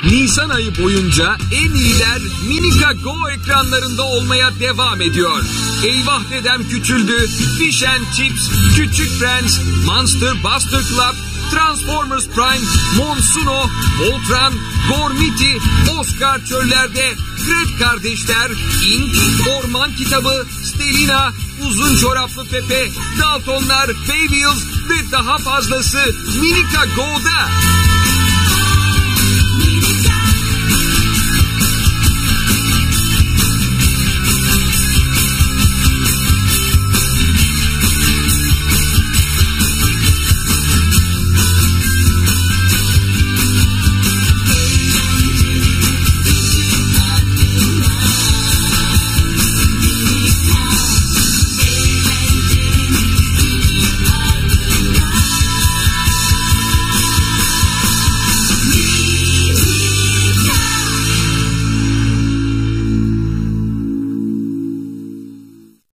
Nisan ayı boyunca en iyiler Minika Go ekranlarında olmaya devam ediyor. Eyvah dedem küçüldü, Fish and Chips, Küçük Prens, Monster Buster Club, Transformers Prime, Monsuno, Voltron, Gormiti, Oscar çöllerde, Fred kardeşler, Ink, Orman Kitabı, Stelina, Uzun Çoraplı Pepe, Daltonlar, Bayville's ve daha fazlası Minika Go'da.